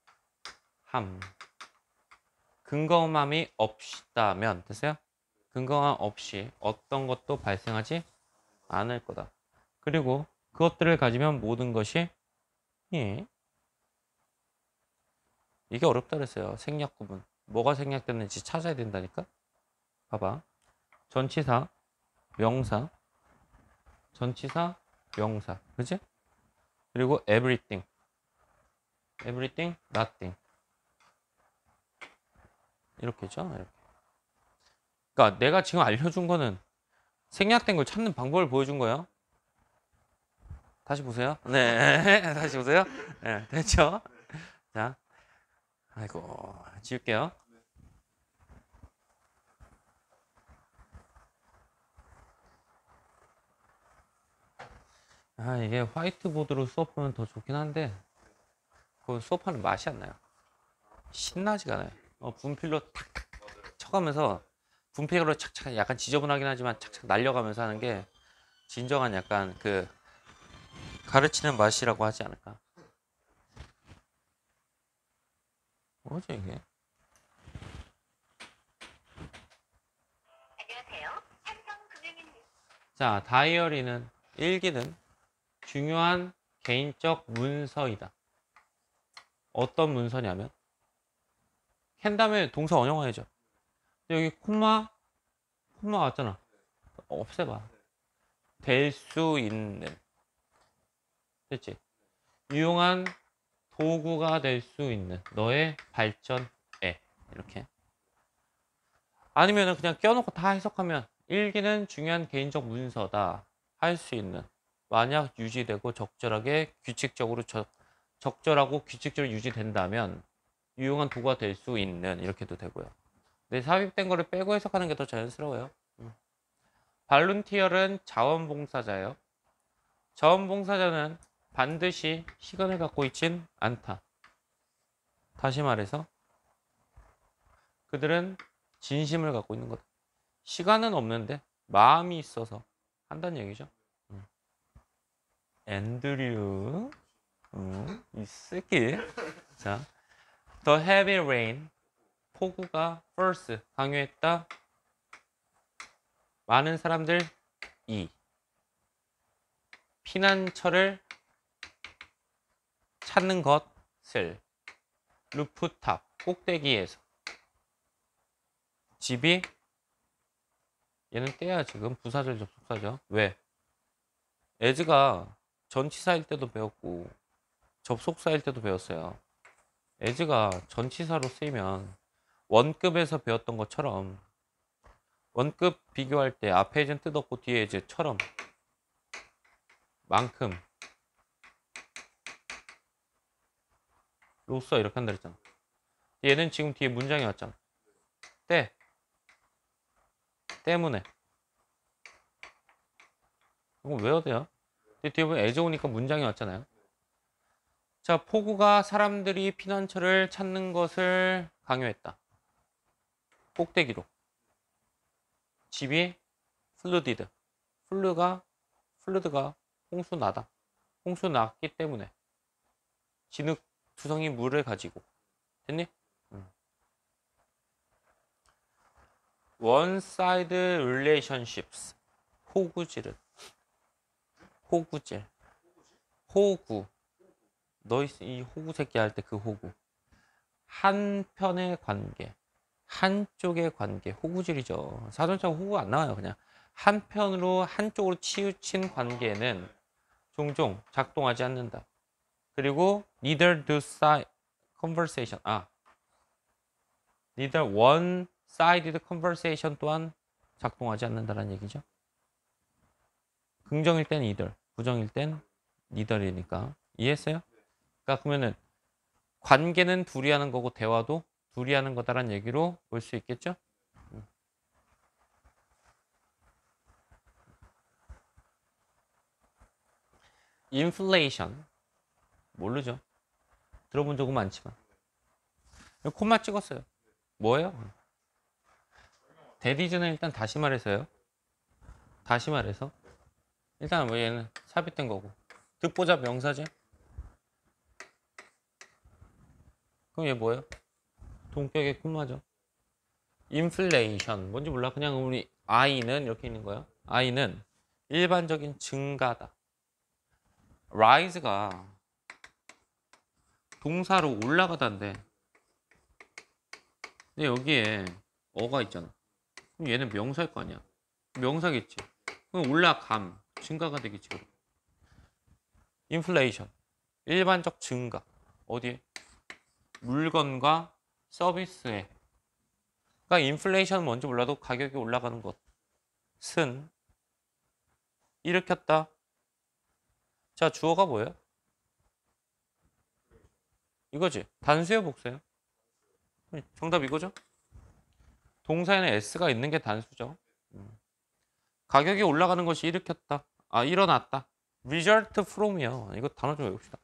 S1: 근검함이 없다면, 됐어요? 근검함 없이 어떤 것도 발생하지 않을 거다. 그리고 그것들을 가지면 모든 것이, 예. 이게 어렵다 그랬어요. 생략 구분. 뭐가 생략됐는지 찾아야 된다니까? 봐봐. 전치사, 명사, 전치사, 명사. 그지? 그리고 everything. everything, nothing. 이렇게죠. 이렇게. 그러니까 내가 지금 알려준 거는 생략된 걸 찾는 방법을 보여준 거예요. 다시 보세요. 네. 다시 보세요. 네. 됐죠? 자. 아이고. 지울게요. 아, 이게 화이트보드로 수업하면 더 좋긴 한데, 그 수업하는 맛이 안 나요. 신나지가 않아요. 어, 분필로 탁탁 쳐가면서 분필로 착착 약간 지저분하긴 하지만 착착 날려가면서 하는 게 진정한 약간 그 가르치는 맛이라고 하지 않을까. 뭐지 이게?
S2: 안녕하세요. 삼성금융입니다.
S1: 자, 다이어리는 일기는 중요한 개인적 문서이다. 어떤 문서냐면 캔 다음에 동사 원형화해줘. 여기 콤마 콤마 왔잖아. 없애봐. 될 수 있는. 됐지? 유용한 도구가 될 수 있는 너의 발전에 이렇게. 아니면은 그냥 껴놓고 다 해석하면 일기는 중요한 개인적 문서다 할 수 있는. 만약 유지되고 적절하게 규칙적으로 적, 적절하고 규칙적으로 유지된다면 유용한 도구가 될 수 있는 이렇게도 되고요. 근데 삽입된 거를 빼고 해석하는 게 더 자연스러워요. 음. 발룬티얼은 자원봉사자예요. 자원봉사자는 반드시 시간을 갖고 있진 않다. 다시 말해서 그들은 진심을 갖고 있는 거다. 시간은 없는데 마음이 있어서 한다는 얘기죠. 음. 앤드류 음, 이 새끼. 자, The heavy rain 폭우가 first 강요했다. 많은 사람들이 피난처를 찾는 것을 루프탑 꼭대기에서 집이 얘는 떼야 지금 부사절 접속사죠. 왜? as가 전치사일 때도 배웠고 접속사일 때도 배웠어요. as가 전치사로 쓰이면 원급에서 배웠던 것처럼 원급 비교할 때 앞에 as는 뜻 없고 뒤에 as처럼 만큼 로써 이렇게 한다 그랬잖아. 얘는 지금 뒤에 문장이 왔잖아. 때 때문에 이거 외워야 돼요. 뒤에 보면 as 오니까 문장이 왔잖아요. 자, 폭우가 사람들이 피난처를 찾는 것을 강요했다. 꼭대기로. 집이 플루디드. 플루가 플루드가 홍수 나다. 홍수 났기 때문에 진흙 투성이 물을 가지고 됐니? 음. One side relationships. 호구질은 호구질. 호구. 너 이 호구 새끼 할 때 그 호구. 한편의 관계. 한쪽의 관계. 호구질이죠. 사전처럼 호구 안 나와요. 그냥 한편으로 한쪽으로 치우친 관계는 종종 작동하지 않는다. 그리고 neither do side conversation. 아, neither one-sided conversation 또한 작동하지 않는다는 얘기죠. 긍정일 땐 either, 부정일 땐 neither이니까. 이해했어요? 그러니까 그러면은 관계는 둘이 하는 거고 대화도 둘이 하는 거다라는 얘기로 볼 수 있겠죠? 인플레이션 모르죠? 들어본 적은 많지만 콤마 찍었어요. 뭐예요? 대리즈는 일단 다시 말해서요. 다시 말해서 일단 뭐 얘는 삽입된 거고 듣보잡 명사제. 그럼 얘 뭐예요? 동격의 콤마죠. 인플레이션 뭔지 몰라. 그냥 우리 I는 이렇게 있는 거예요. I는 일반적인 증가다. rise가 동사로 올라가다인데 근데 여기에 어가 있잖아. 그럼 얘는 명사일 거 아니야. 명사겠지. 그럼 올라감, 증가가 되겠지. 인플레이션, 일반적 증가. 어디에? 물건과 서비스에. 그러니까 인플레이션은 뭔지 몰라도 가격이 올라가는 것은 일으켰다. 자, 주어가 뭐예요? 이거지. 단수예요, 복수예요? 정답 이거죠? 동사에는 s가 있는 게 단수죠. 가격이 올라가는 것이 일으켰다. 아, 일어났다. result from이요. 이거 단어 좀 외웁시다.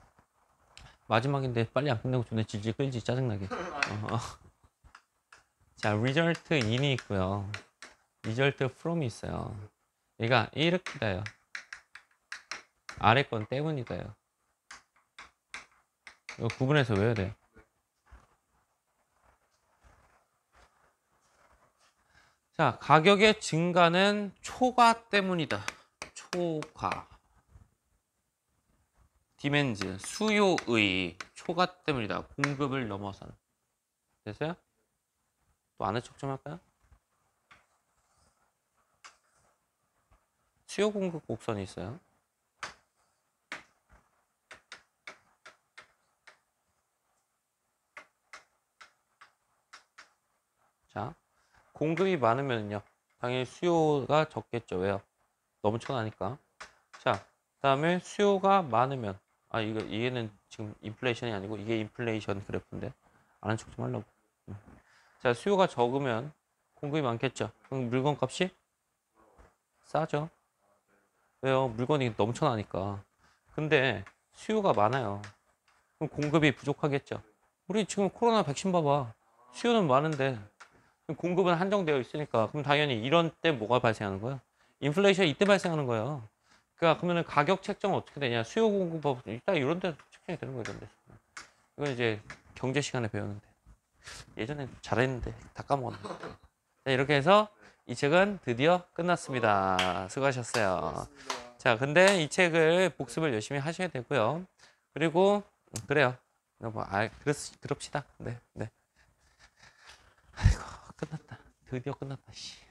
S1: 마지막인데 빨리 안 끝내고 존나 질질 끌지 짜증나게. 어. 자, result in이 있고요. result from이 있어요. 얘가 이렇게 돼요. 아래 건 때문이다요. 이거 구분해서 외워야 돼요. 자, 가격의 증가는 초과 때문이다. 초과. 디맨즈, 수요의 초과 때문이다. 공급을 넘어서는. 됐어요? 또 아는 척 좀 할까요? 수요 공급 곡선이 있어요. 자, 공급이 많으면요. 당연히 수요가 적겠죠. 왜요? 너무 쳐나니까. 자, 그다음에 수요가 많으면 아 이거 얘는 지금 인플레이션이 아니고 이게 인플레이션 그래프인데 아는 척 좀 하려고. 음. 자, 수요가 적으면 공급이 많겠죠. 그럼 물건 값이 싸죠. 왜요? 물건이 넘쳐나니까. 근데 수요가 많아요. 그럼 공급이 부족하겠죠. 우리 지금 코로나 백신 봐봐. 수요는 많은데 공급은 한정되어 있으니까 그럼 당연히 이런 때 뭐가 발생하는 거야? 인플레이션이 이때 발생하는 거예요. 그러니까 그러면 가격 책정은 어떻게 되냐? 수요 공급 일단 이런 데 책정이 되는 거예요. 이런 데. 이건 이제 경제 시간에 배웠는데 예전에 잘했는데 다 까먹었네. 자, 이렇게 해서 이 책은 드디어 끝났습니다. 수고하셨어요. 자, 근데 이 책을 복습을 열심히 하셔야 되고요. 그리고 음, 그래요. 뭐, 아, 그렇, 그럽시다. 네, 네. 아이고, 끝났다. 드디어 끝났다. 씨.